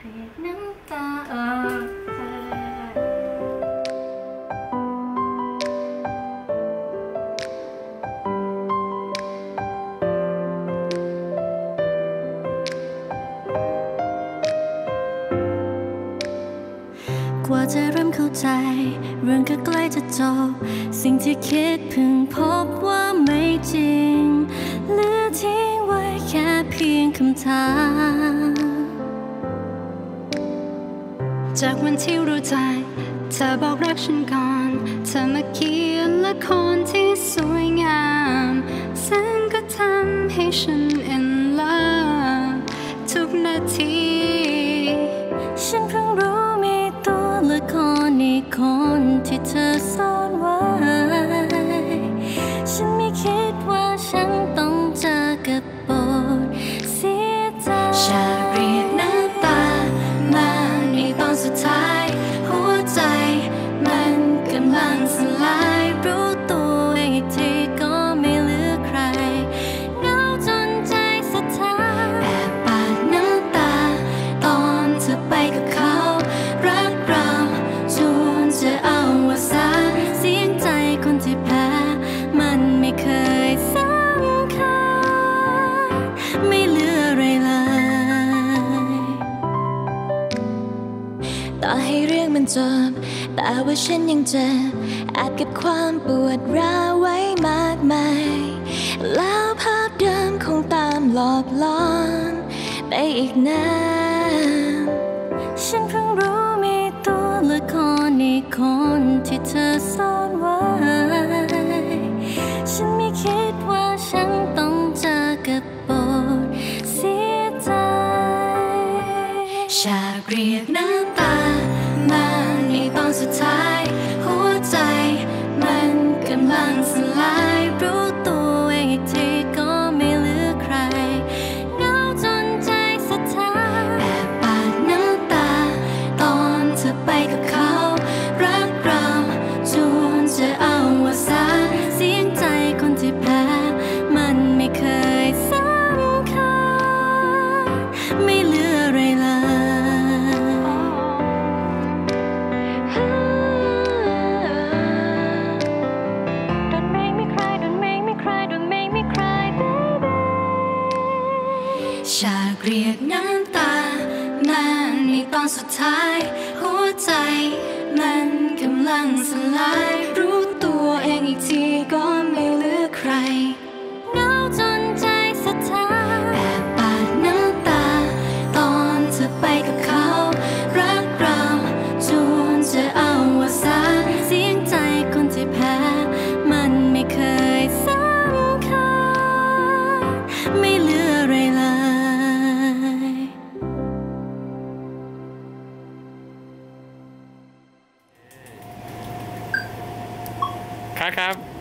รียกน้ำตากว่าจะเริ่มเข้าใจเรื่องก็ใกล้จะจบสิ่งที่คิดเพิ่งพบว่าไม่จริงเหลือทิ้งไว้แค่เพียงคำถามจากวันที่รู้ใจเธอบอกรักฉันก่อนเธอมาเขียนละครที่สวยงามแสงก็ทำให้ฉัน in love ทุกนาทีฉันเพิ่งรู้มีตัวละครในคนที่เธอซ่อนไว้ฉันไม่คิดว่าฉันต้องเจอกับบทเสียใจฉันเรียกน้ำตามาในตอนสุดท้ายหัวใจมันกำลังสลายรู้ตัวเองอีกทีก็ไม่เหลือใครเหงาจนใจสะท้านแอบปาดน้ำตาตอนเธอไปกับเขารักเราจนจะเอาว่าสาเสียงใจคนที่แพ้มันไม่เคยสำคัญไม่เหลืออะไรเลยต่อให้เรื่องมันจบแต่ว่าฉันยังเจ็บแอบเก็บความปวดร้าวไว้มากมายแล้วภาพเดิมคงตามหลอกล่อนไปอีกนานฉันเพิ่งรู้มีตัวละครในคนที่เธอซ่อนไว้ฉันไม่คิดว่าฉันต้องเจอกับบทเสียใจฉากเรียกน้ำตามาในตอนสุดท้ายหัวใจมันกำลังสลายรู้ตัวเองอีกทีก็ไม่เหลือใครเหงาจนใจสะท้านแอบปาดน้ำตาตอนเธอไปกับเขารักเราจนจะเอาว่าสาเสียงใจคนที่แพ้มันไม่เคยสำคัญไม่เหลืออะไรเลย Don't make me cry Don't make me cry Don't make me cry baby ฉากเรียกน้ำตามาในตอนสุดท้ายหัวใจมันกำลังสลายรู้ตัวเองอีกทีก็ไม่เหลือใครเหงาจนใจสะท้านแอบปาดน้ำตาตอนเธอไปกับเขารักเราจนจะเอาว่าสาเสียงใจคนที่แพ้มันไม่เคยสำคัญไม่เหลืออะไรเลยครับ